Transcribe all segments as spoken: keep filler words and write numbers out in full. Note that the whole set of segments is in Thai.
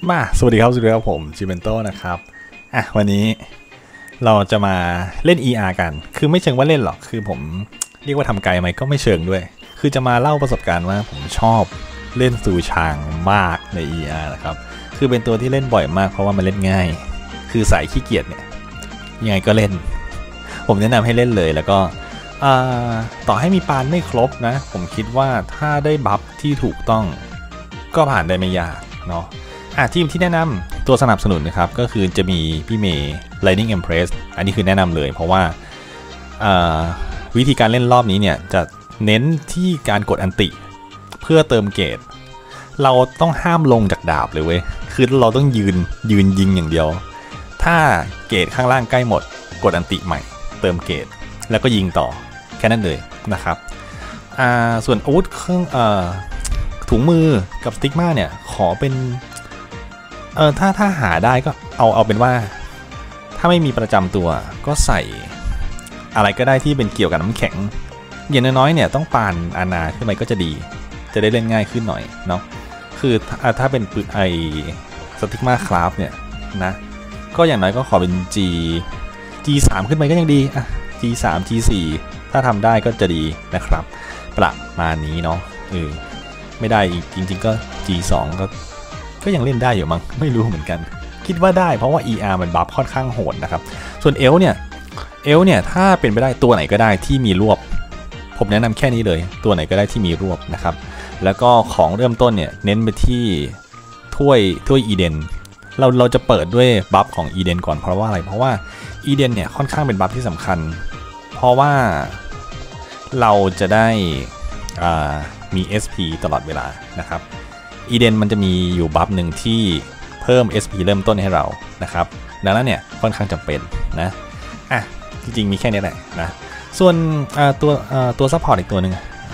มาสวัสดีครับสวัสดีครับผมจิเมนโตนะครับอ่ะวันนี้เราจะมาเล่น อี อาร์ กันคือไม่เชิงว่าเล่นหรอกคือผมเรียกว่าทำไกลไหมก็ไม่เชิงด้วยคือจะมาเล่าประสบการณ์ว่าผมชอบเล่นซูชางมากใน อี อาร์ นะครับคือเป็นตัวที่เล่นบ่อยมากเพราะว่ามันเล่นง่ายคือสายขี้เกียจเนี่ยยังไงก็เล่นผมแนะนำให้เล่นเลยแล้วก็ต่อให้มีปานไม่ครบนะผมคิดว่าถ้าได้บัฟที่ถูกต้องก็ผ่านได้ไม่ยากเนาะอ่ะทีมที่แนะนำตัวสนับสนุนนะครับก็คือจะมีพี่เมย์ Lightning Empress อันนี้คือแนะนำเลยเพราะว่าวิธีการเล่นรอบนี้เนี่ยจะเน้นที่การกดอันติเพื่อเติมเกรดเราต้องห้ามลงจากดาบเลยเว้ยคือเราต้องยืนยืนยิงอย่างเดียวถ้าเกรดข้างล่างใกล้หมดกดอันติใหม่เติมเกรดแล้วก็ยิงต่อแค่นั้นเลยนะครับอ่าส่วนอาวุธเครื่องอ่าถุงมือกับสติ๊กมาเนี่ยขอเป็นเออถ้าถ้าหาได้ก็เอาเอาเป็นว่าถ้าไม่มีประจำตัวก็ใส่อะไรก็ได้ที่เป็นเกี่ยวกับน้ำแข็งอย่างน้อยๆเนี่ยต้องปานอาณาขึ้นไปก็จะดีจะได้เล่นง่ายขึ้นหน่อยเนาะคือถ้าเป็นปืนไอสติ๊กมาคราฟเนี่ยนะก็อย่างน้อยก็ขอเป็น G จี สาม ขึ้นไปก็ยังดีอ่ะ จี สาม จี สี่ ถ้าทำได้ก็จะดีนะครับประมาณนี้เนาะเออไม่ได้อีกจริงๆก็ จี สอง ก็ก็ยังเล่นได้อยู่มั้งไม่รู้เหมือนกันคิดว่าได้เพราะว่า อี อาร์ มันบัฟค่อนข้างโหดนะครับส่วนเอลเนี่ยเอลเนี่ยถ้าเป็นไปได้ตัวไหนก็ได้ที่มีรวบผมแนะนำแค่นี้เลยตัวไหนก็ได้ที่มีรวบนะครับแล้วก็ของเริ่มต้นเนี่ยเน้นไปที่ถ้วยถ้วยอีเดนเราเราจะเปิดด้วยบัฟของอีเดนก่อนเพราะว่าอะไรเพราะว่าอีเดนเนี่ยค่อนข้างเป็นบัฟที่สำคัญเพราะว่าเราจะได้มี เอส พี ตลอดเวลานะครับอีเดนมันจะมีอยู่บัฟหนึ่งที่เพิ่ม เอส พี เริ่มต้นให้เรานะครับดังนั้นเนี่ยค่อนข้างจำเป็นนะอ่ะจริงๆมีแค่นี้แหละนะส่วนตัวตัวซัพพอร์ตอีกตัวหนึ่ง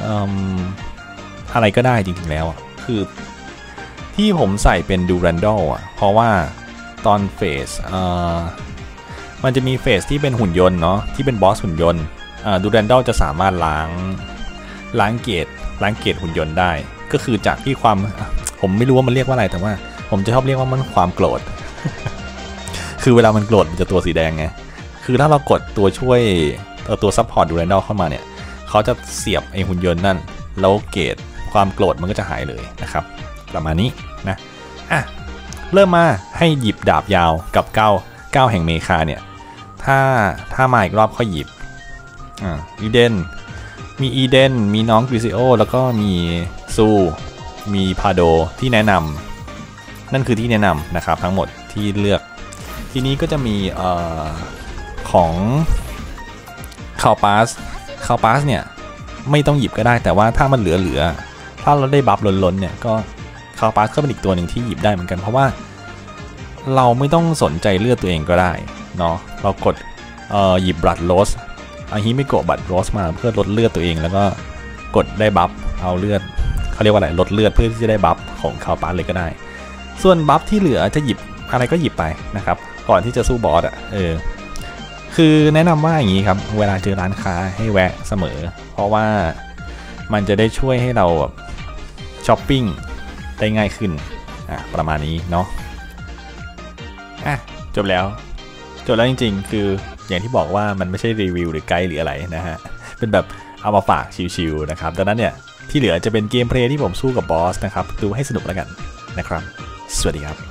อะไรก็ได้จริงๆแล้วคือที่ผมใส่เป็นดูรันดอลอ่ะเพราะว่าตอนเฟสมันจะมีเฟสที่เป็นหุ่นยนต์เนาะที่เป็นบอสหุ่นยนต์ดูรันดอลจะสามารถล้างล้างเกรดล้างเกรดหุ่นยนต์ได้ก็คือจากที่ความผมไม่รู้ว่ามันเรียกว่าอะไรแต่ว่าผมจะชอบเรียกว่ามันความโกรธ คือเวลามันโกรธมันจะตัวสีแดงไงคือถ้าเรากดตัวช่วยตัวซัพพอร์ตดูรันดอลเข้ามาเนี่ยเขาจะเสียบไอหุ่นยนต์นั่นแล้วเกรดความโกรธมันก็จะหายเลยนะครับประมาณนี้นะอ่ะเริ่มมาให้หยิบดาบยาวกับเก้าเก้าแห่งเมคาเนี่ยถ้าถ้ามาอีกรอบค่อยหยิบอ่าอีเดนมีอีเดนมีน้องกริซิโอแล้วก็มีซูมีพาโดที่แนะนำนั่นคือที่แนะนำนะครับทั้งหมดที่เลือกทีนี้ก็จะมีเอ่อของคาลปาสคาลปาสเนี่ยไม่ต้องหยิบก็ได้แต่ว่าถ้ามันเหลือๆถ้าเราได้บัฟล้นๆเนี่ยก็คาลปาสก็เป็นอีกตัวหนึ่งที่หยิบได้เหมือนกันเพราะว่าเราไม่ต้องสนใจเลือดตัวเองก็ได้เนาะเรากดเอ่อหยิบบลัดโรสอาฮิมิโกะบัตรโรสมาเพื่อลดเลือดตัวเองแล้วก็กดได้บัฟเอาเลือดเขาเรียกว่าอะไรลดเลือดเพื่อที่จะได้บัฟของคาลปาสเลยก็ได้ส่วนบัฟที่เหลือจะหยิบอะไรก็หยิบไปนะครับก่อนที่จะสู้บอสอ่ะเออคือแนะนำว่าอย่างนี้ครับเวลาเจอร้านค้าให้แวะเสมอเพราะว่ามันจะได้ช่วยให้เราแบบช้อปปิ้งได้ง่ายขึ้นอ่ะประมาณนี้เนาะอ่ะจบแล้วจบแล้วจริงๆคืออย่างที่บอกว่ามันไม่ใช่รีวิวหรือไกด์หรืออะไรนะฮะเป็นแบบเอามาฝากชิวๆนะครับดังนั้นเนี่ยที่เหลือจะเป็นเกมเพลย์ที่ผมสู้กับบอสนะครับดูให้สนุกแล้วกันนะครับสวัสดีครับ